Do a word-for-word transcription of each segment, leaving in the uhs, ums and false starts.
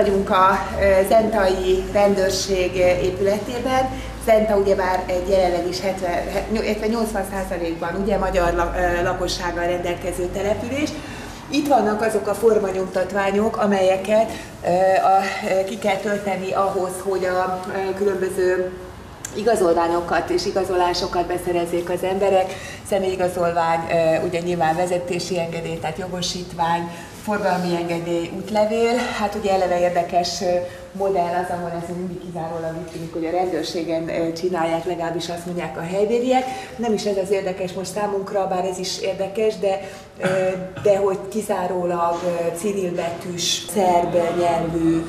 vagyunk a zentai rendőrség épületében. Zenta ugyebár egy jelenleg is hetven-nyolcvan százalékban ugye magyar lakossággal rendelkező település. Itt vannak azok a formanyomtatványok, amelyeket ki kell tölteni ahhoz, hogy a különböző igazolványokat és igazolásokat beszerezzék az emberek. Személyigazolvány, ugye nyilván vezetési engedély, tehát jogosítvány, forgalmi engedély, útlevél. Hát ugye eleve érdekes modell az, ahol ez mindig kizárólag úgy tűnik, hogy a rendőrségen csinálják, legalábbis azt mondják a helybéliek. Nem is ez az érdekes most számunkra, bár ez is érdekes, de, de hogy kizárólag cirilbetűs, szerb nyelvű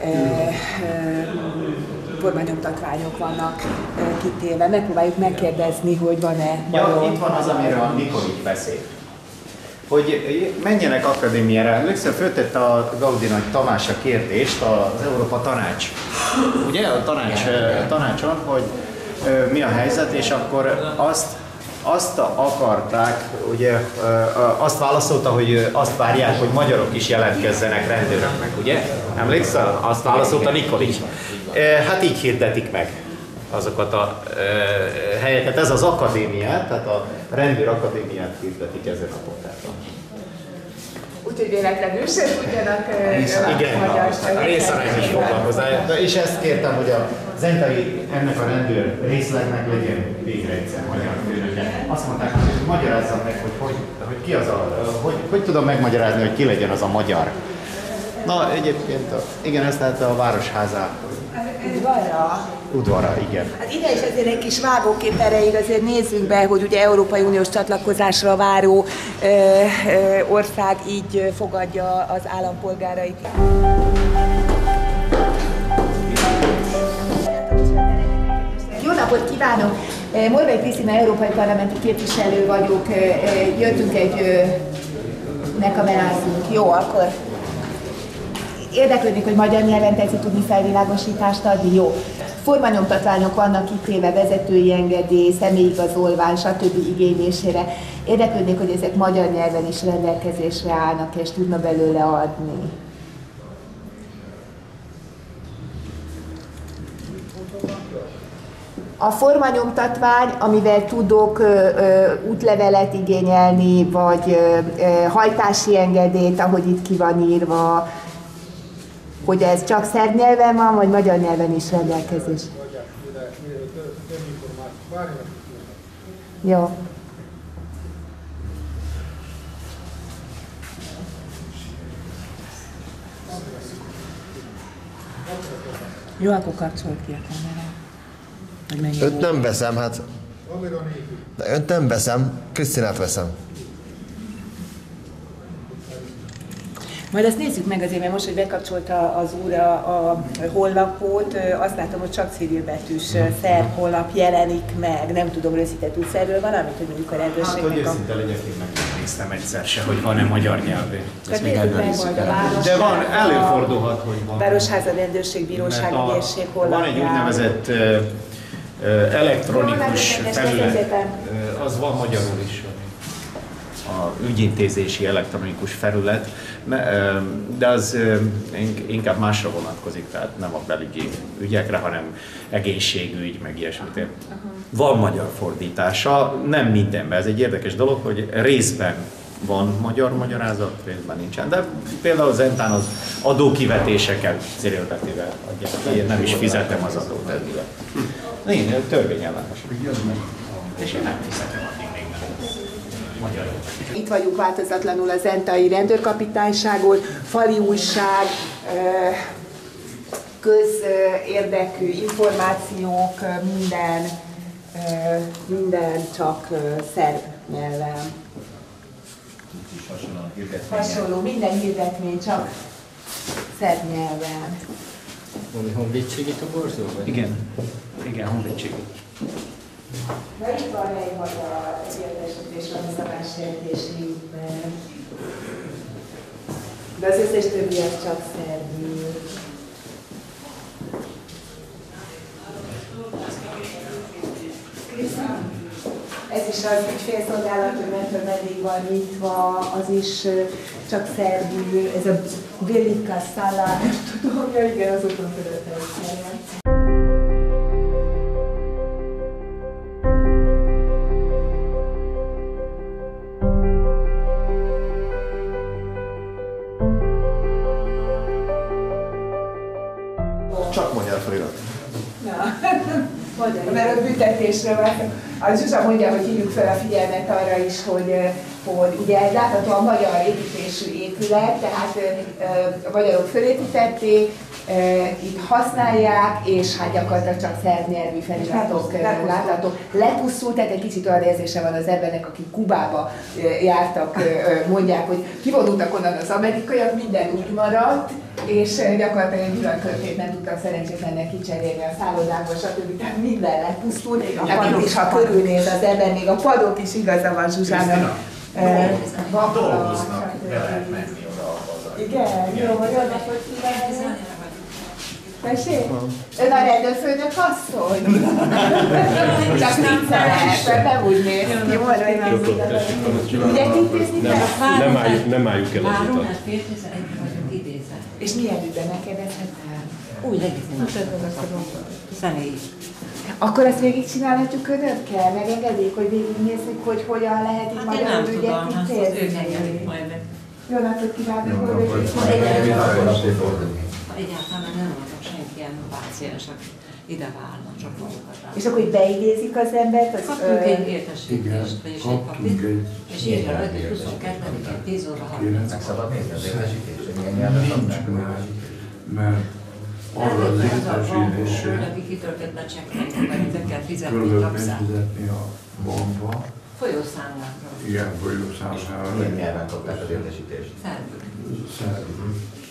formanyomtatványok vannak kitéve. Megpróbáljuk megkérdezni, hogy van-e... Ja, itt van az, amiről a Nikolics beszél. Hogy menjenek akadémiára. Először föltette a Gaudi Nagy Tamás a kérdést az Európa Tanács, ugye a tanács, tanácson, hogy mi a helyzet, és akkor azt, azt akarták, ugye azt válaszolta, hogy azt várják, hogy magyarok is jelentkezzenek rendőröknek, ugye? Emlékszel? Azt válaszolta Nikolics. Hát így hirdetik meg azokat a e, helyeket. Ez az akadémiát, tehát a rendőr akadémiát hirdetik ezen a portálon. Úgyhogy véletlenül sem tudjanak magyar. A részarány is foglalkozás. És ezt kértem, hogy a zentai ennek a rendőr részlegnek legyen végre egyszer magyar főnöke. Azt mondták, hogy magyarázzam meg, hogy, hogy, hogy ki az a, hogy, hogy tudom megmagyarázni, hogy ki legyen az a magyar. Na, egyébként, a, igen, ezt lehet a Városházá. Udvarra. Udvarra, igen. Hát ide is azért egy kis vágókép erejéig azért nézzünk be, hogy ugye Európai Uniós csatlakozásra váró ö, ö, ország így fogadja az állampolgárait. Jó napot kívánok! Morvai Krisztina, európai parlamenti képviselő vagyok. Jöttünk egy... Ne kamerázunk. Jó, akkor... Érdeklődnék, hogy magyar nyelven tetszik tudni felvilágosítást adni? Jó. Formanyomtatványok vannak kitéve, vezetői engedély, személyigazolvány, stb. Igénylésére. Érdeklődnék, hogy ezek magyar nyelven is rendelkezésre állnak, és tudna belőle adni. A formanyomtatvány, amivel tudok ö, ö, útlevelet igényelni, vagy ö, ö, hajtási engedélyt, ahogy itt ki van írva, hogy ez csak szerb nyelven van, vagy magyar nyelven is rendelkezés? Jó. Jó, akkor kapcsolt ki a kamerát. Önt nem veszem, hát... De önt nem veszem, Krisztinát veszem. Majd azt nézzük meg azért, mert most, hogy bekapcsolta az úr a, a honlapot, azt látom, hogy csak cirilbetűs szerb honlap jelenik meg. Nem tudom, rögzített útszerről van, amit hogy mondjuk a rendőrségnek... Hát, hogy őszinte legyek, én meg nem néztem egyszer se, hogy van-e magyar nyelvű. De van, előfordulhat, hogy van. Városháza, rendőrség, bíróság, ügyészség honlapján. Van egy úgynevezett uh, uh, elektronikus felület, uh, az van magyarul is. A ügyintézési elektronikus felület, de az inkább másra vonatkozik, tehát nem a belügyi ügyekre, hanem egészségügy, meg ilyesmit. Van magyar fordítása, nem mindenben. Ez egy érdekes dolog, hogy részben van magyar magyarázat, részben nincsen. De például Zentán az adókivetéseket cirilbetűvel adják, én nem is fizetem az adót ezzel. Én törvényellenes. És én nem fizetem addig még nem. Magyarul. Itt vagyunk változatlanul a zentai rendőrkapitányságon, fali újság, közérdekű információk, minden, minden csak szerb nyelven. Hasonló, minden hirdetmény csak szerb nyelven. Valami honvédségi toborzó? Igen, igen, honvédségi. De itt van egy magyar értesítés, ami szabálysértési ügyben. De az összes többi az csak szerbül. Ez is az ügyfélszolgálat, mert meddig van nyitva, az is csak szerbül. Ez a Velika Szala, nem tudom, ja igen, az úton fölött elszállját. Csak magyar felirat. Mert a büntetésről van. A Zsuzsa mondja, hogy hívjuk fel a figyelmet arra is, hogy, hogy ugye láthatóan magyar építésű épület, tehát a magyarok fölépítették, itt használják, és hát gyakorlatilag csak szerb nyelvű feliratok láthatók. Lepusztult, tehát egy kicsit olyan érzése van az embernek, akik Kubába jártak, mondják, hogy kivonultak onnan az amerikaiak, minden úgy maradt, és gyakorlatilag egy villanykörtét nem tudtak szerencsétlennek kicserélni a szállodából, stb. Tehát minden lepusztult. Hát itt is, ha körülnéz az ember, még a padok is igaza van Zsuzsának. Dolgoznak, be lehet menni oda-haza. Igen, jó, hogy oda hogy kívánni. Tessék? Ön a rendőrfőnök asszony? Csak viccelek, nem úgy néz ki, mondom, hogy nem úgy. Ugye intézni fel? Nem álljuk, nem álljuk el az Várom, utat. hát fél tizenegy vagyunk idézve. És milyen ügyben megkérdezhetem? Úgy legitimáltatom. Személyi. Akkor ezt végigcsinálhatjuk önökkel? Megengedik, hogy végignézzük, hogy hogyan lehet itt Hát én nem magyar ügyet tudom, azt ők intézni? engedik majd meg. Jó napot kívánok, Jó hogy napot. Ha egyáltalán egyáltalán nem voltak senki ilyen páciens, aki ide várna, csak magukat rá. És akkor így beidézik az embert? Az, Kaptunk ö, egy értesítést, vagyis egy papírt, és írja rajta, hogy huszonkettedikén tíz óra harminc. Meg szabad nézni az értesítést, hogy milyen nyelven Nincs adnak? már, mert arra az értesítésre Aki kitöltött be csekkelni, mert kell fizetni körülbelül taxát. fizetni a bankba, Folyószámlákra. ilyen folyószámlára, Milyen nyelven kapták az értesítést? Szerbül. szervül.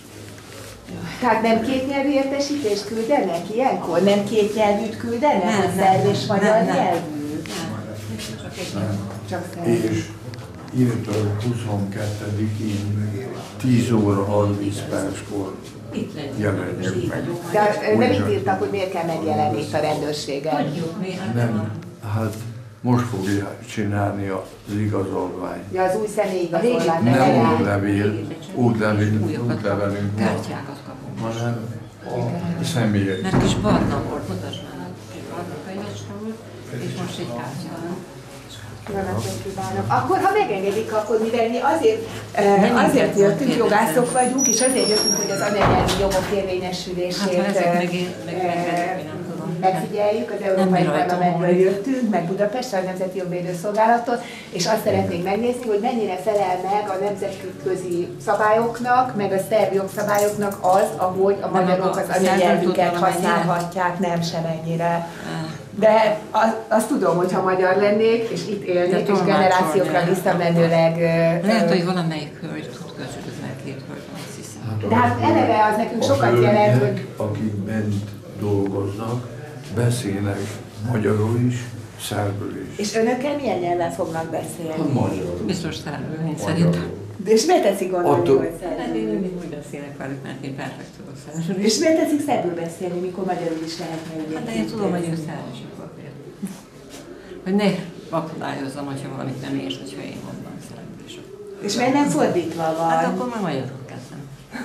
Tehát nem kétnyelvű értesítést küldenek ilyenkor? Nem kétnyelvűt küldenek? Nem, Nem, nem, szerb és nem, magyar nem. nyelvű? Csak egy Csak szerb. És írtől huszonkettedikén tíz óra harminc perckor itt legyünk. jelenjük meg. De ö, nem Úgy itt dönt- írtak, hogy miért kell megjelenni itt a rendőrségen. Tudjuk, mi hát Nem, hát most fogja csinálni az igazolvány. Ja, az új személyi A régi- igazolvány. Nem legalább. útlevél, útlevél, újakat útlevelünk van, kártyákat kapunk. hanem a személyek. Mert kis barna volt, mutasd már, kis barna könyvecske volt, és most egy kártya van. Jó napot kívánok. Akkor, ha megengedik, akkor mivel mi azért, eh, azért jöttünk, jogászok vagyunk, és azért jöttünk, hogy az anyanyelvi jogok érvényesülését Hát, ha ezek eh, meg- megengedik, mi nem tudom. megfigyeljük, az Nem Európai mi rajtunk Parlamentből múlik. jöttünk, meg Budapestre, a Nemzeti Jogvédő Szolgálattól, és azt szeretnénk megnézni, hogy mennyire felel meg a nemzetközi szabályoknak, meg a szerb jogszabályoknak az, ahogy a magyarok az a szerb anyanyelvüket tudom, mennyire? használhatják, nem semennyire. Ah. De az, azt tudom, hogy ha magyar lennék, és itt élnék, De és tolmácsolni generációkra lehet. visszamenőleg... ö, Lehet, ö, hogy valamelyik hölgy tud közülük, mert két hölgy van, azt hiszem. De hát eleve az nekünk A sokat jelent, hogy... hölgyek, akik bent dolgoznak, beszélnek magyarul is, szerbül is. És önökkel milyen nyelven fognak beszélni? Magyarul. Biztos szerbül, én szerintem. De és miért teszik gondolni, Attól- hogy Hát szerbül? én mindig úgy beszélek velük, mert én perfekt tudok szerbül. És miért teszik szerbül beszélni, mikor magyarul is lehetne ugye? Hát de én tudom, hogy ő szerbül papír. Hogy ne akadályozzam, hogyha valamit nem ért, hogyha én mondom szerbül is. És miért nem fordítva van? Hát akkor már magyarul kezdem.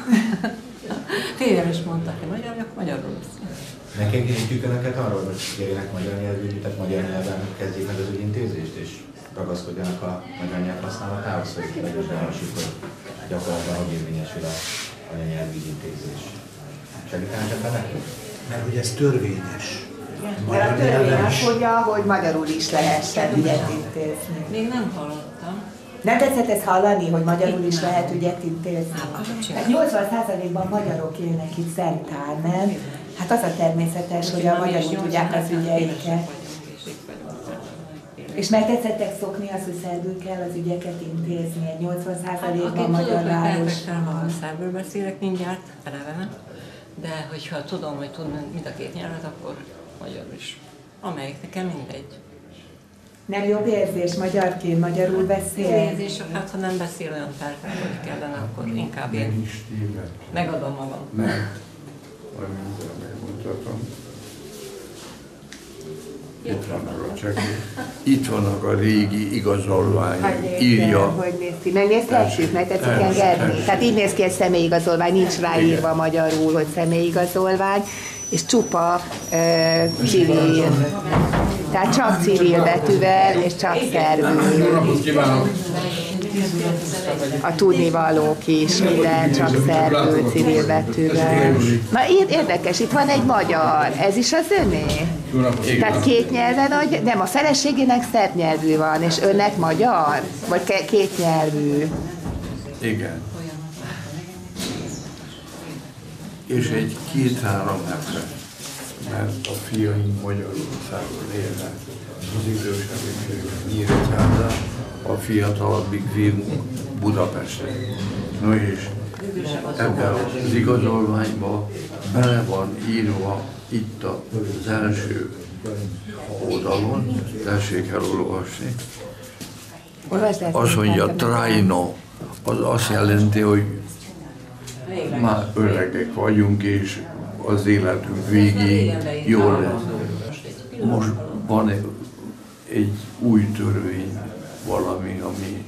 Félre is mondtak, hogy magyar, akkor magyarul beszél. Megkérjük önöket arról, hogy kérjenek magyar nyelvű, tehát magyar nyelven kezdjék meg az ügyintézést, és ragaszkodjanak a magyar nyelv használatához, hogy megvizsgálhassuk, hogy gyakorlatban hogy érvényesül a anyanyelvű ügyintézés. Segítenek ebben nekünk? Mert hogy ez törvényes. De a törvény azt mondja, hogy magyarul is lehessen ügyet intézni. Még nem hallottam. Nem tetszett ezt hallani, hogy magyarul is lehet ügyet intézni? Hát, akkor Hát nyolcvan százalékban magyarok élnek itt Szentán, nem? Hát az a természetes, hogy a magyarul tudják az ügyeiket. És meg tetszettek szokni azt, hogy szerbül kell az ügyeket intézni, egy nyolcvan százalékban magyar város. Perfekten, ha szerbül beszélek mindjárt, eleve, de hogyha tudom, hogy tudom mind a két nyelvet, akkor magyarul is. Amelyik nekem mindegy. Nem jobb érzés magyarként magyarul beszél? Érzés, hát ha nem beszél olyan perfekt, hogy kellene, akkor inkább Meg én is téved. megadom magam. Meg. Majd mindjárt megmutatom. Itt vannak a csekkék. Itt vannak a régi igazolványok. Hogy Írja. hogy néz ki? Megnézhetjük, meg tetszik engedni? Tehát így néz ki egy személyigazolvány, nincs ráírva magyarul, hogy személyigazolvány, és csupa uh, civil. Tehát csak civil betűvel, és csak szervül. A tudnivalók is, minden csak szervül, civil betűvel. Na érdekes, itt van egy magyar, ez is az öné? Tehát két nyelven, nem, a feleségének szerb nyelvű van, és önnek magyar? Vagy két nyelvű? Igen. És egy két-három hete, mert a fiaim Magyarországon élnek, az idősebbik Nyíregyházán, a fiatalabbik fiunk Budapesten. No és ebben az igazolványban bele van írva itt az első oldalon, tessék elolvasni. Azt mondja, Trajno, az azt jelenti, hogy már öregek vagyunk, és az életünk végéig jól lesz. Most van egy, egy új törvény, valami, ami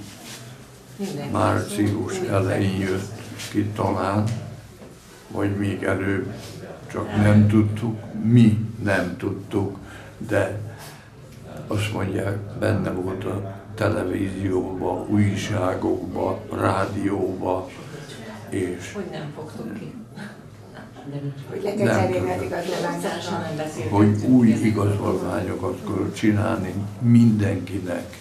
március elején jött ki talán, vagy még előbb, csak nem tudtuk, mi nem tudtuk, de azt mondják, benne volt a televízióban, újságokban, rádióban, és hogy nem fogtuk ki. Hogy le kell cserélni az igazolványokat. Hogy új igazolványokat kell csinálni mindenkinek,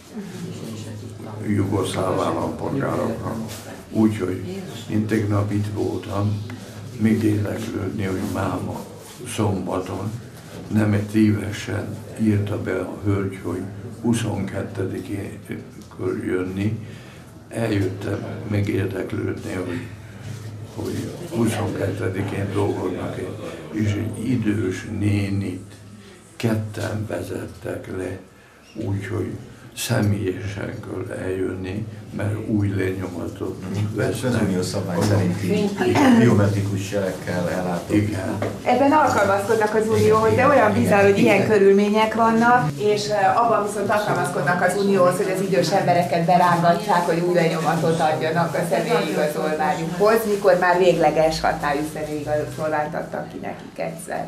jugoszláv állampolgároknak. Úgyhogy én tegnap itt voltam, még érdeklődni, hogy máma szombaton nem évesen írta be a hölgy, hogy huszonkettedikén kell jönni. Eljöttem megérdeklődni, hogy, hogy huszonkettedikén dolgoznak, és egy idős nénit ketten vezettek le, úgyhogy személyesen kell eljönni, mert új lenyomatot vesznek. Az unió szabály szerinti biometrikus jelekkel ellátó. Igen. Ebben alkalmazkodnak az unióhoz, de olyan bizarr, hogy ilyen körülmények vannak, és abban viszont alkalmazkodnak az unióhoz, hogy az idős embereket berángatják, hogy új lenyomatot adjanak a személyigazolványukhoz, mikor már végleges hatályú személyigazolványt adtak ki nekik egyszer.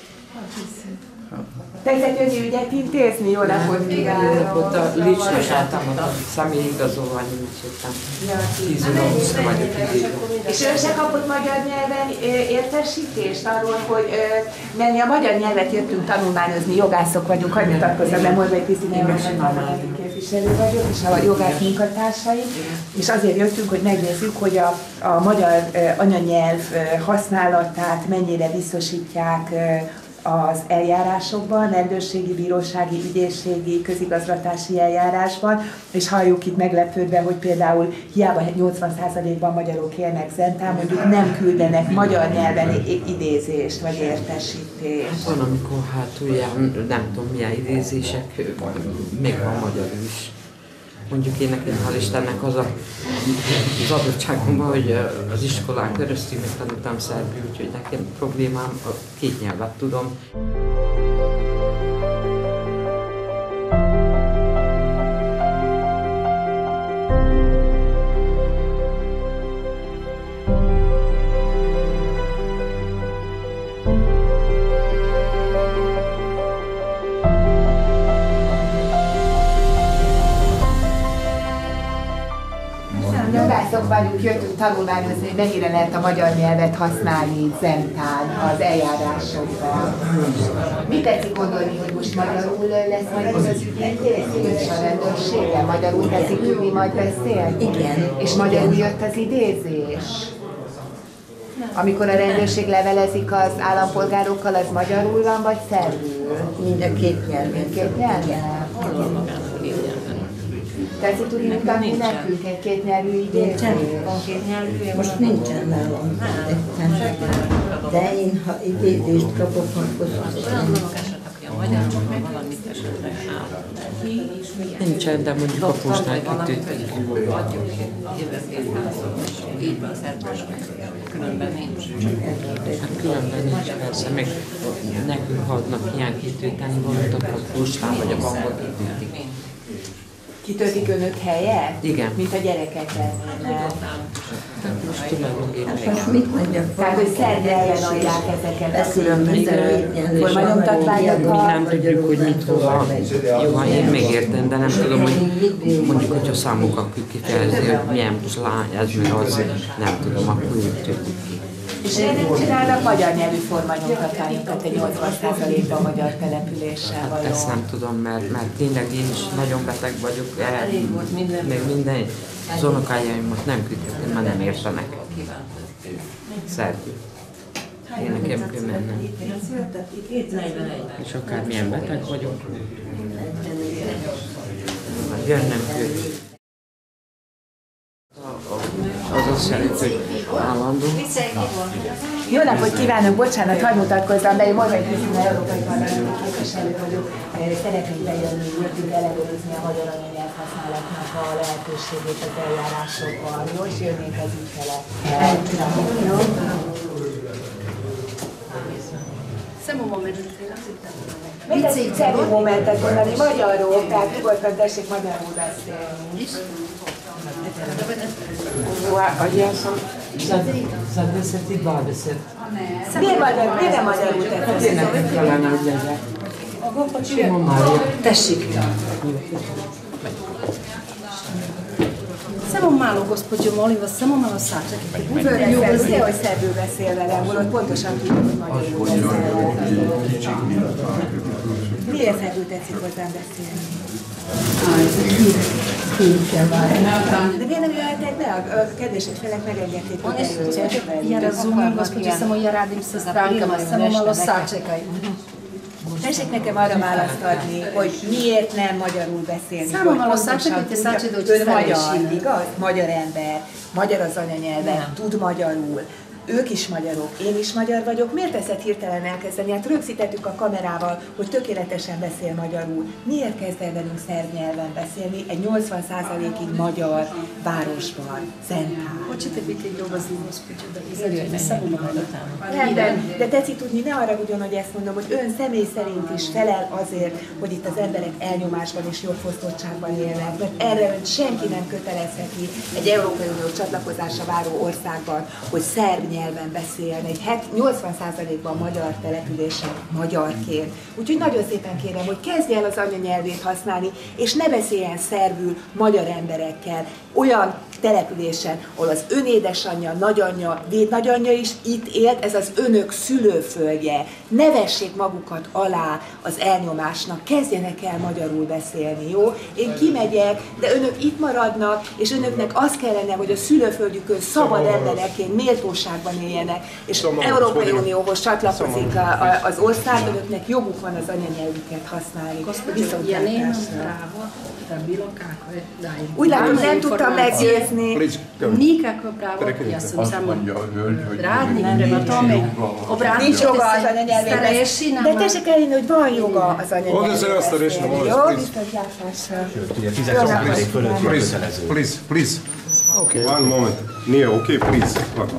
Tetszett jönni ügyet intézni? Jó napot kívánok! Ott a Licsnásáltam a személyigazolvány, úgy jöttem. Tíz óra vagyok idén. És ön se kapott magyar nyelven értesítést arról, hogy menni a magyar nyelvet jöttünk tanulmányozni, jogászok vagyunk, hogy mutatkozzam be, Moldvai Krisztin képviselő vagyok, és a jogász munkatársaim, és azért jöttünk, hogy megnézzük, hogy a, a magyar anyanyelv használatát mennyire biztosítják az eljárásokban, rendőrségi, bírósági, ügyészségi, közigazgatási eljárásban, és halljuk itt meglepődve, hogy például hiába nyolcvan százalékban magyarok élnek Zentán, mondjuk nem küldenek magyar nyelven idézést vagy értesítést. Van, amikor hát olyan, nem tudom milyen idézések, még van magyarul is. Mondjuk én nekem, hál' Istennek az a, az adottságomban, hogy az iskolán keresztül még tanultam szerbül, úgyhogy nekem problémám, a két nyelvet tudom. Jogászok vagyunk, jöttünk tanulmányozni, hogy mennyire lehet a magyar nyelvet használni Zentán az eljárásokban. Mit tetszik gondolni, hogy most magyarul lesz majd az ügyintézés a rendőrséggel? Magyarul teszik tudni majd beszélni? Igen. És magyarul jött az idézés? Amikor a rendőrség levelezik az állampolgárokkal, az magyarul van, vagy szerbül? Mind a két nyelven. Két nyelven? Tetszik tudni mutatni nekünk egy kétnyelvű idézést? Van kétnyelvű? Most nincsen nálam. De én, ha idézést kapok, akkor szoktam. magyarul valamit esetleg áll. Nincsen, de mondjuk a postnál kitűnik. Adjuk jövőképpen, és így van szerzősnek. Különben nincs. Hát különben nincs, persze, meg nekünk adnak ilyen kitűteni valamit, akkor a postán vagy a bankban kitűtik. Kitöltik önök helyet? Igen. Mint a gyerekek lennének. Tehát most tulajdonképpen. Most mit mondjak? Tehát, hogy szernyelven adják ezeket a különböző formanyomtatványokat. Mi nem tudjuk, hogy mit hova. Jó, én még értem, de nem tudom, hogy mondjuk, hogyha számokkal kifejezni, hogy milyen lány ez, meg az, nem tudom, akkor úgy tudjuk ki. És ennek csinálnak magyar nyelvű formanyomtatványokat, egy nyolcvan százalékban magyar településsel való. Ezt nem tudom, mert, mert tényleg én is nagyon beteg vagyok, Elég volt minden. meg minden. Az unokájaimat nem küldtek, mert nem értenek. Szerbül. Én nekem kell mennem. És akármilyen beteg vagyok, jönnem kell. Az azt jelenti, hogy állandó. Jó napot kívánok, bocsánat, hadd mutatkozzam be, én Morvai Krisztina, európai parlamenti képviselő vagyok. Szeretnék bejönni, jöttünk ellenőrizni a magyar anyanyelv használatnak a lehetőségét az eljárásokban. Jó, és jönnénk az ügyfelet. Samo moment. Még egy egyszerű momentet mondani magyarul, tehát nyugodtan tessék magyarul beszélni. Zadeseti, dvadeset. Miért magyar, miért nem magyarul Hát én nekem kellene, hogy legyen. Simon Mária. Tessék. Samo malo, gospođo, molim vas, samo malo sačekajte. Fölveszem, hogy szerbül beszél velem, holott pontosan tudjuk, hogy magyarul beszél. Miért szerbül tetszik hozzám beszélni? De miért nem jöhetek be? A kedves felek megengedték, hogy eljöjjön. Ja razumem, gospođo, samo ja radim sa strankama, samo malo sačekaj. Tessék nekem arra választ adni, hogy miért nem magyarul beszélni. Samo malo sačekajte, sad će doći Ön magyar, starešina. igaz? Magyar ember, magyar az anyanyelve, tud magyarul. Ők is magyarok, én is magyar vagyok, miért teszed hirtelen elkezdeni? Hát rögzítettük a kamerával, hogy tökéletesen beszél magyarul. Miért kezd el velünk szerb nyelven beszélni egy nyolcvan százalékig magyar városban, Szentán? Hoćete biti ljubazni, gospođo, da izađete samo malo. Rendben, de tetszik tudni, ne haragudjon, hogy ezt mondom, hogy ön személy szerint is felel azért, hogy itt az emberek elnyomásban és jogfosztottságban élnek, mert erre ön senki nem kötelezheti egy Európai Unió csatlakozásra váró országban, hogy szerb nyelven beszélni, egy nyolcvan százalékban magyar településen magyarként. Úgyhogy nagyon szépen kérem, hogy kezdje el az anyanyelvét használni, és ne beszéljen szerbül magyar emberekkel, olyan településen, ahol az ön édesanyja, nagyanyja, védnagyanyja is itt élt, ez az önök szülőföldje. Ne vessék magukat alá az elnyomásnak, kezdjenek el magyarul beszélni, jó? Én kimegyek, de önök itt maradnak, és önöknek az kellene, hogy a szülőföldjükön szabad emberekként méltóságban éljenek, és Európai Unióhoz csatlakozik a, a, az ország, önöknek joguk van az anyanyelvüket használni. Úgy látom, nem tudtam meggyőzni. Nikakvo pravo, ja sam samo radnik, prema tome obratite se starešinama. De tessék elhinni, hogy van joga az anyanyelvüket beszélni, jó? Viszontlátásra. Please, please, please. Okay. One moment. Nije, okay, please.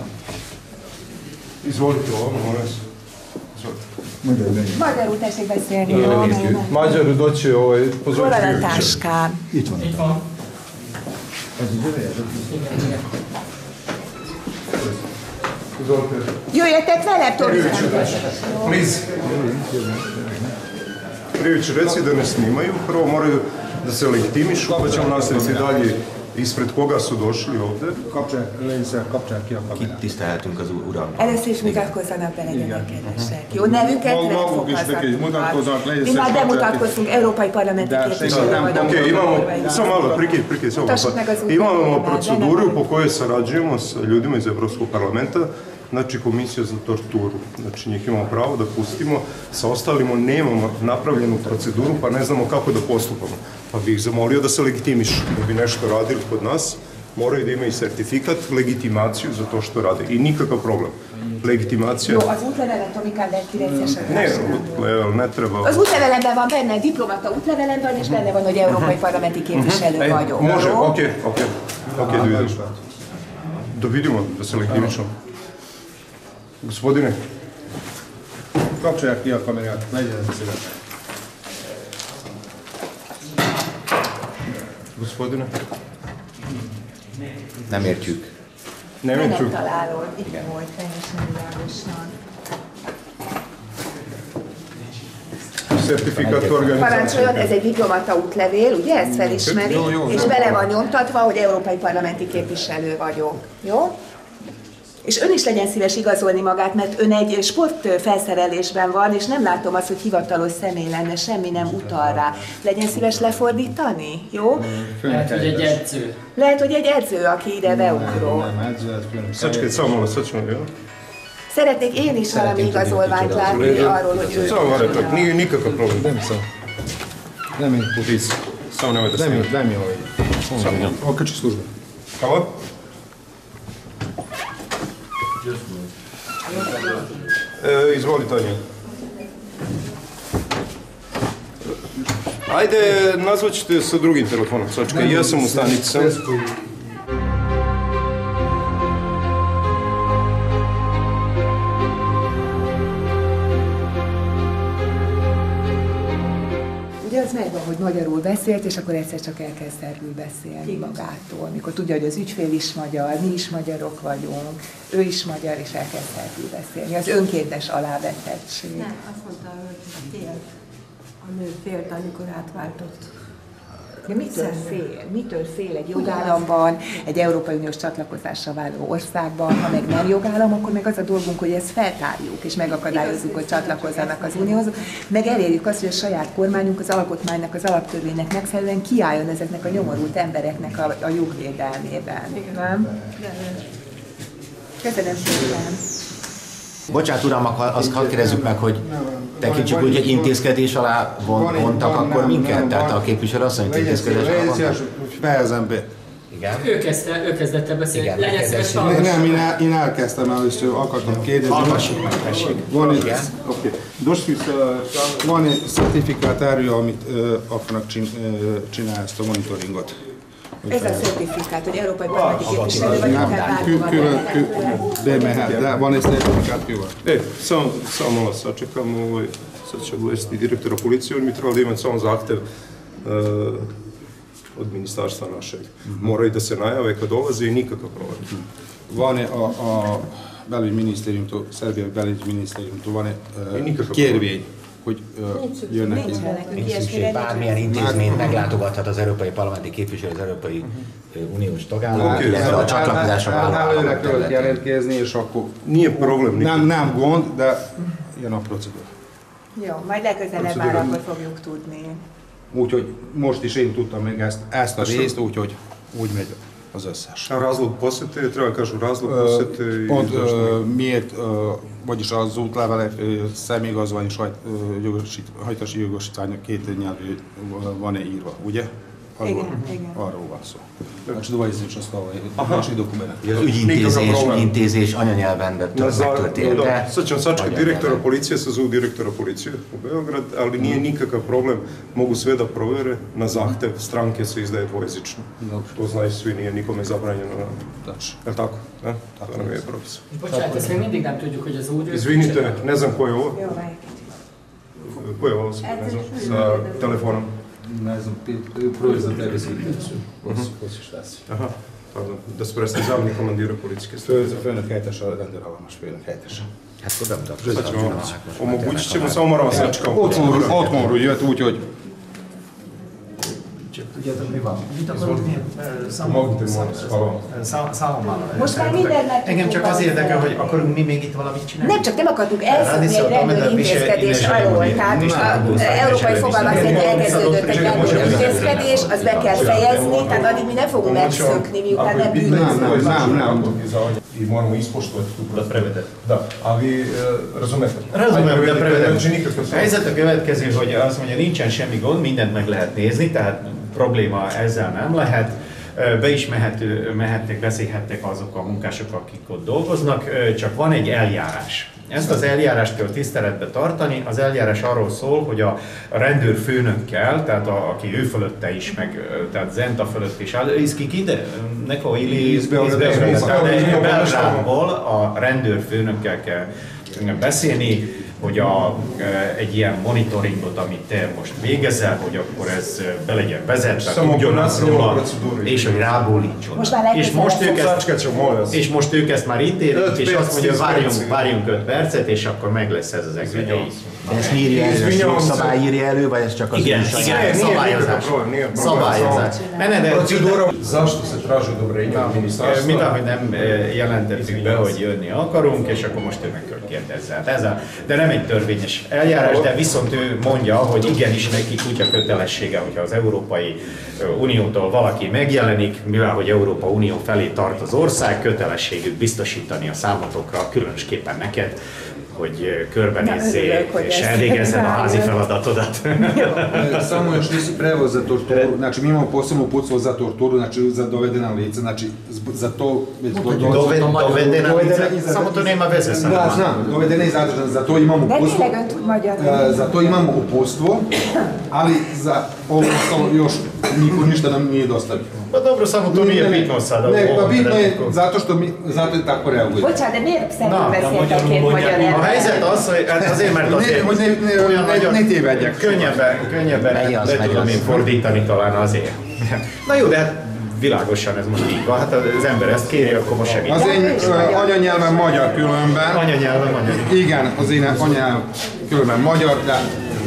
Izvolite ovo, molim vas. Magyarul tessék beszélni, jó? Magyarul doći ovaj pozoriti. Hol van a táskám? Itt van. Itt van. Jöjjetek velem, Tomi! Please. Prije ću reći da ne snimaju, prvo moraju da se legitimišu, pa ćemo nastaviti dalje ispred koga su došli ovdje. Kit tisztelhetünk az uram. Először is mutatkozzanak be, legyenek kedvesek. Jó, nevüket megfoghatnak. Mi már bemutatkoztunk, Európai Parlamenti képviselő vagyunk. Ok, imamo, samo malo, prikid, prikid, samo malo. Imamo proceduru po kojoj sarađujemo s ljudima iz Europskog parlamenta, znači komisija za torturu. Znači njih imamo pravo da pustimo, sa ostalima nemamo napravljenu proceduru pa ne znamo kako da postupamo. Pa bih zamolio da se legitimišu, da bi nešto radili kod nas, moraju da imaju sertifikat, legitimaciju za to što rade i nikakav problem. Legitimáció. Jó, az útlevelet Tomi Kándor kilencesen. Ne, útlevel, ne treba. Az útlevelemben van benne, diplomata útlevelem van, és benne van, hogy európai parlamenti képviselő vagyok. Može, okej, okej. Okej, da vidimo. Da vidimo, da se legitimično. Gospodine. Kapcsolják ki a kamerát, legyen szíves. Gospodine. Nem értjük. Nem értjük? Nem találod, itt volt, teljesen világosan. Certifikátor organizáció. Parancsoljon, ez egy diplomata útlevél, ugye? Ezt felismeri, jó, jó, és jó, bele van nyomtatva, hogy európai parlamenti képviselő vagyok. Jó? És ön is legyen szíves igazolni magát, mert ön egy sportfelszerelésben van, és nem látom azt, hogy hivatalos személy lenne, semmi nem utal rá. Legyen szíves lefordítani, jó? Lehet, hogy egy edző. Lehet, hogy egy edző, aki ide beugró. Nem, edző, ez külön. Sačekaj, samo malo, sad ćemo, jó? Szeretnék én is valami igazolványt látni arról, hogy ő... Samo varate, nije nikakav problem. Nem szó. Nem én Please, samo nemojte Nem snimati. én, nem joj. Samo, okači služba. Halo? E, izvoli, Tanja. Ajde, nazvat ćete sa drugim telefonom. Sačekaj, ja sam u stanici sam. Ugye az megvan, hogy magyarul beszélt, és akkor egyszer csak elkezd szerbül beszélni magától. Mikor tudja, hogy az ügyfél is magyar, mi is magyarok vagyunk, ő is magyar, és elkezd szerbül beszélni. Az önkéntes alávetettség. Nem, azt mondta, hogy félt. A nő félt, amikor átváltott. De mitől fél? Mitől fél egy jogállamban, egy Európai Uniós csatlakozásra váló országban? Ha meg nem jogállam, akkor meg az a dolgunk, hogy ezt feltárjuk, és megakadályozzuk, hogy csatlakozzanak az Unióhoz, meg elérjük azt, hogy a saját kormányunk az alkotmánynak, az alaptörvénynek megfelelően kiálljon ezeknek a nyomorult embereknek a, a jogvédelmében. Nem? Köszönöm szépen! Bocsánat, uram, azt hadd kérdezzük meg, hogy tekintsük úgy, hogy intézkedés alá vontak akkor minket? Tehát a képviselő azt mondja, hogy intézkedés alá vontak? Fejezem be. Igen? Ő, kezdte, ő kezdett el beszélni. Igen, Legyen szíves, Nem, nem, én, el, én elkezdtem el, és akartam kérdezni. Hallgassuk meg, tessék. Van egy, okay. Došli van egy certifikát erről, amit uh, akarnak csin, uh, csinálni ezt a monitoringot. Ez a certifikát, hogy európai parlamenti képviselő vagyok, tehát bármilyen. De van egy certifikát külön. E, samo, samo malo sačekam, ovaj, sad će odvesti direktora policije, on mi trebali da imati samo zahtev uh, od ministarstva našeg. Moraju da se najave kad dolaze i nikakav problem. Van a, a belügyminisztériumtól, Szerbia belügyminisztériumtól van egy uh, kérvény, hogy uh, jönnek ide. Nincs szükség, bármilyen intézményt meglátogathat az európai parlamenti képviselő, az Európai Uniós tagállam, illetve a csatlakozásra váló államok területén. jelentkezni, és akkor Nije problem. nem, nem gond, de jön a procedúra. Jó, majd legközelebb már akkor fogjuk tudni. Úgyhogy most is én tudtam még ezt, ezt a részt, úgyhogy úgy megy az összes. A razlog posjete, treba kažu razlog posjete i Pont zašto? miért, vagyis az útlevelek, személyigazolvány és hajtási jogosítvány két nyelvű van-e írva, ugye? Arról, Igen, igen. Arról van szó. Znači, dva izlična znači dokumenat. Az ügyintézés, ügyintézés anyanyelven megtörtént. Da, sad ćemo sačekati direktora policije, sa zovu direktora policije u Beograd, ali nije nikakav problem, mogu sve da provere, na zahtev stranke se izdaje dvojezično. To znaju svi, nije nikome zabranjeno. Je li tako? Ne? To nam je propis. Bocsánat, ezt még mindig nem tudjuk, hogy az úr... Izvinite, ne znam ko je ovo. Ko je ovo, ne znam, sa telefonom. Ne znam, prvi za tebe sliknicu. Hoćeš Vasi. Aha, pardon, da se presti zamjenik komandira policijske stvari. Főnök helyettese, rendőrállomas főnök helyettese. Hát akkor bemutatkoztatjuk. Omogućit ćemo, samo moramo sačekati. Otthonról jött, úgyhogy Tudjátok, mi van? Mit akarok mi? Számommal. Most már mindent meg Engem csak az érdekel, hogy akarunk mi még itt valamit csinálni. Nem, csak nem akartuk elszedni egy rendőri intézkedés alól. Tehát az európai fogalmaz szerint elkezdődött egy rendőri intézkedés, az be kell fejezni, tehát addig mi nem fogunk megszökni, miután nem bűnözünk. Nem, nem. I moramo ispoštovati tu proceduru. Da, a vi razumete? Razumem, de prevedem. A helyzet a következő, hogy azt mondja, nincsen semmi gond, mindent meg lehet nézni, tehát probléma ezzel nem lehet. be is mehető, mehetnek, beszélhetnek azok a munkások, akik ott dolgoznak, csak van egy eljárás. Ezt az eljárást kell tiszteletbe tartani. Az eljárás arról szól, hogy a rendőrfőnökkel, tehát a, aki ő fölötte is, meg tehát Zenta fölött is áll, Iszkik ide, neko ili Belgrádból a rendőrfőnökkel kell beszélni, hogy a, egy ilyen monitoringot, amit te most végezel, hogy akkor ez be legyen vezetve, tudjon róla, és hogy rábólítson. És most, ők ezt, és most ők ezt már ítélik, és azt mondja, hogy várjunk, várjunk öt percet, és akkor meg lesz ez az engedély. De ezt írja elő, ezt jogszabály írja elő, vagy ez csak az igen, igen, szabályozás. Szabályozás. Procedúra. Zašto se traži odobrenje od ministarstva? Mint ahogy nem jelentettük be, hogy jönni akarunk, és akkor most ő meg kell kérdezze. Ez a, de nem egy törvényes eljárás, de viszont ő mondja, hogy igenis neki kutya kötelessége, hogyha az Európai Uniótól valaki megjelenik, mivel hogy Európa Unió felé tart az ország, kötelességük biztosítani a számotokra, különösképpen neked, hogy körbenézzél és elvégezzed a házi feladatodat. Samo još nisi preveo za torturu, znači mi imamo posebno uputstvo za torturu, znači za dovedena lica, znači za to već dovedena lica, samo to nema veze sa nama. Da, znam, dovedena i zadržana, za to imamo uputstvo. Za to imamo uputstvo, ali za ovo ostalo još niko ništa nam nije dostavio. Pa dobro, samo to nije bitno sada. Ne, pa bitno je zato što mi, zato je tako reaguje. Bocsánat, de miért szerint beszéltek két magyar ember? A helyzet az, hogy hát azért, mert azért hogy ne, ne, ne, ne tévedjek. Könnyebben, könnyebben le tudom én fordítani talán azért. Na jó, de hát világosan ez most így van, hát az ember ezt kéri, akkor most segít. Az én anyanyelven magyar különben. Anyanyelven magyar. Igen, az én anyanyelven különben magyar, de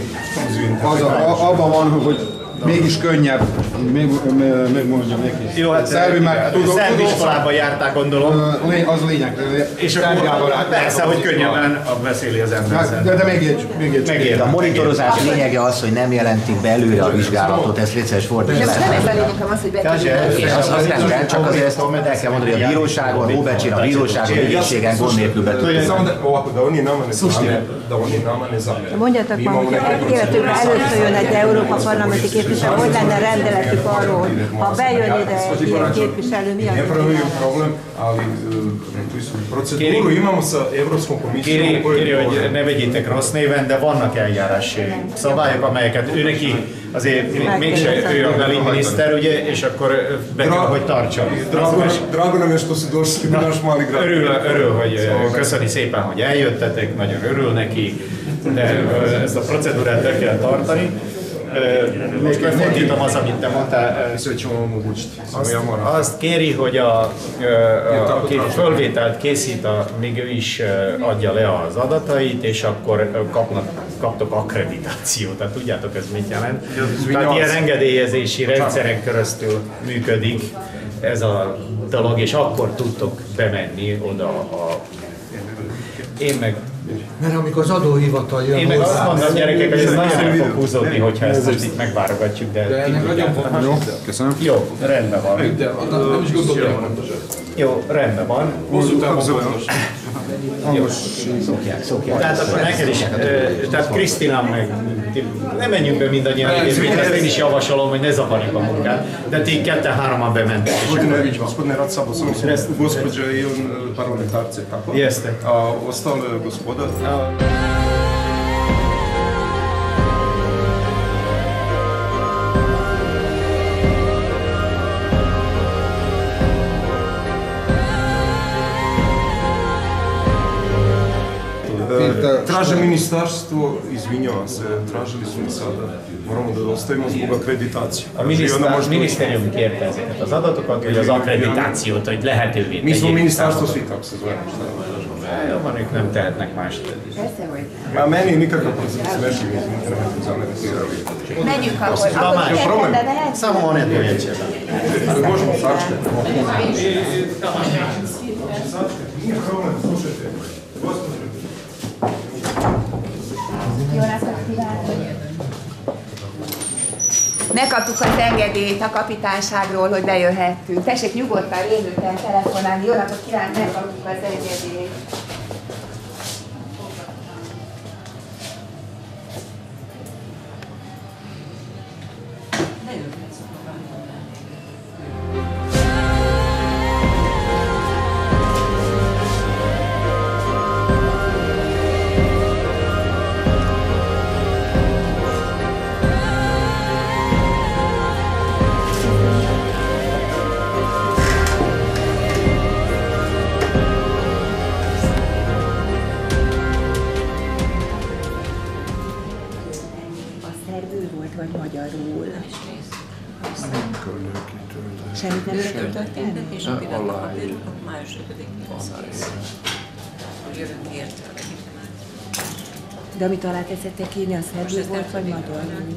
az a, abban van, hogy mégis könnyebb, még, megmondjam neki. Jó, hát szerb iskolában járták, gondolom. Az lényeg. És akkor persze, hogy könnyebben beszéli az ember. De, de megjegyzük. A monitorozás lényege az, hogy nem jelentik be előre a vizsgálatot, ezt létszeres fordítani. De nem ez a lényegem az, hogy betudjuk. Az, az rendben, csak azért ezt el kell mondani, hogy a bíróságon, Óbecsin, a bíróságon, ügyészségen gond nélkül betudjuk. Mondjatok már, hogy életükben először jön egy Európa parlamenti képviselő, hogy lenne rendeletük arról, hogy ha bejön ide egy ilyen képviselő, mi az problem, ali rekli su proceduru imamo sa Evropskom komisijom. Kéri, hogy ne vegyétek rossz néven, de vannak eljárási szabályok, amelyeket ő neki azért mégse ő a belügyminiszter, ugye, és akkor be kell, hogy tartson. Drago nam je što si došli u naš mali grad. Örül, örül, hogy köszöni szépen, hogy eljöttetek, nagyon örül neki, de ezt a procedúrát el kell tartani. Most megfordítom az, amit te mondtál, azt, azt kéri, hogy a, a, aki fölvételt készít, a, még ő is adja le az adatait, és akkor kapnak, kaptok akkreditációt. Tehát tudjátok, ez mit jelent? Tehát ilyen engedélyezési rendszeren keresztül működik ez a dolog, és akkor tudtok bemenni oda a... Én meg Mert amikor az adóhivatal jön. Én meg azt mondom, gyerekek, hogy ez nagyon el fog húzódni, hogyha ezt most itt megvárogatjuk, de... De ennek nagyon fontos. Jó, köszönöm. Jó, rendben van. Nem is gondoltam. Jó, rendben van. Hosszú távon Szokják, szokják. Tehát akkor neked is, tehát Krisztina meg, nem menjünk be mindannyian, ezt én is javasolom, hogy ne zavarjuk a munkát, de ti ketten-hárman bementek. Gospodine Racabo, samo su gospođa i on parlamentarci, tako? Jeste. A ostale gospoda? Traže ministarstvo, izvinjavam se, tražili su mi sada, moramo da dostavimo zbog akreditacije. A minisztérium kérte ezeket az adatokat, vagy az akkreditációt, hogy lehetővé tegyék. Mi smo ministarstvo svi, tako se zovemo. Jó van, ők nem tehetnek mást. Ma meni nikakav proces smeški, nemojte zameriti. Menjünk akkor, akkor kiértem, de lehet? Samo one dojeće. Možemo sačekati. Nije problem, slušajte. Jó napot kívánok! Megkaptuk az engedélyt a kapitányságról, hogy bejöhettünk. Tessék nyugodtan, rémülten telefonálni. Jó napot kívánok, megkaptuk az engedélyt. szerbül volt, vagy magyarul? Nem körülök kitől. Semmit nem történt? És a pillanatban május ötödikén lesz kész. Hogy jövünk érte. De amit alá teszettek írni, az szerbül volt, vagy magyarul?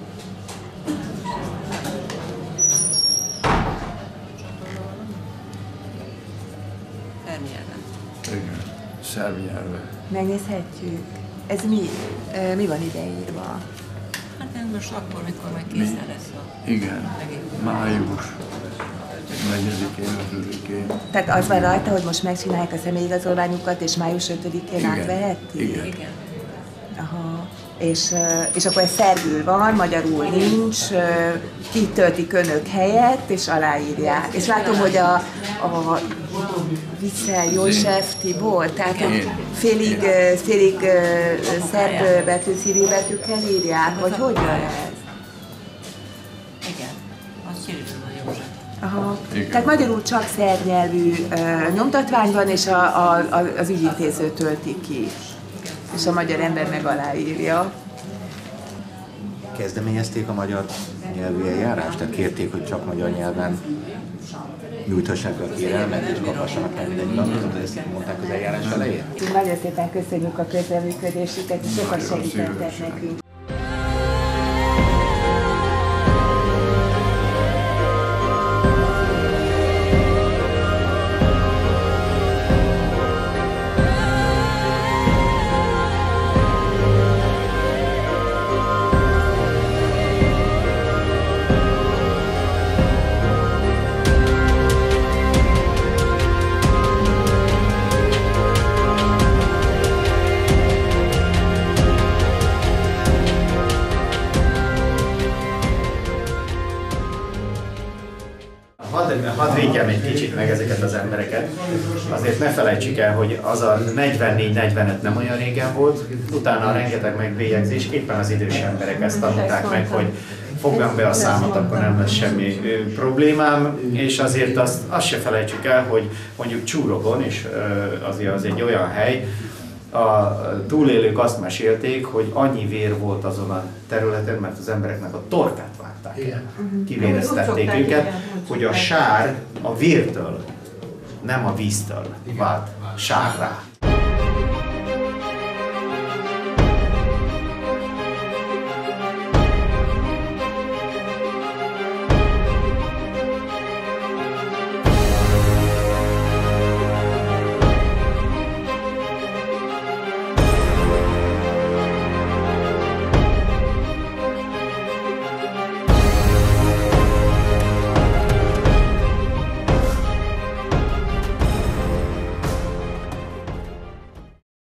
Szerb nyelven. Igen, szerb nyelven. Megnézhetjük. Ez mi? Mi van ideírva? Hát ez most akkor, mikor meg készen lesz a... Igen, május negyedikén, ötödikén. Tehát az van rajta, hogy most megcsinálják a személyigazolványukat, és május ötödikén átvehetik? Igen. Igen. Aha. És, és akkor ez szerbül van, magyarul nincs, kitöltik önök helyett, és aláírják. És látom, hogy a, a Viszel József Tibor, tehát félig, félig szerb betű, civil betűkkel írják, vagy hogy van ez? Igen, az Cirilről a József. Aha. Tehát magyarul csak szerb nyelvű uh, nyomtatvány van, és a, a, a, az ügyintéző tölti ki. És a magyar ember meg aláírja. Kezdeményezték a magyar nyelvű eljárást? Tehát kérték, hogy csak magyar nyelven nyújthassák be a kérelmet, és kaphassanak el minden nyilatkozatot, ezt mondták az eljárás elején? Nagyon szépen köszönjük a közreműködésüket, és sokat segítettek nekünk. Hadd védjem egy kicsit meg ezeket az embereket. Azért ne felejtsük el, hogy az a negyvennégy negyvenöt nem olyan régen volt, utána a rengeteg megbélyegzés, éppen az idős emberek ezt tanulták meg, hogy fogjam be a számot, akkor nem lesz semmi problémám, és azért azt, azt se felejtsük el, hogy mondjuk Csúrogon, és azért az egy olyan hely, a túlélők azt mesélték, hogy annyi vér volt azon a területen, mert az embereknek a torkát vágták el. Kivéreztették őket, hogy a sár a vértől, nem a víztől vált sárrá.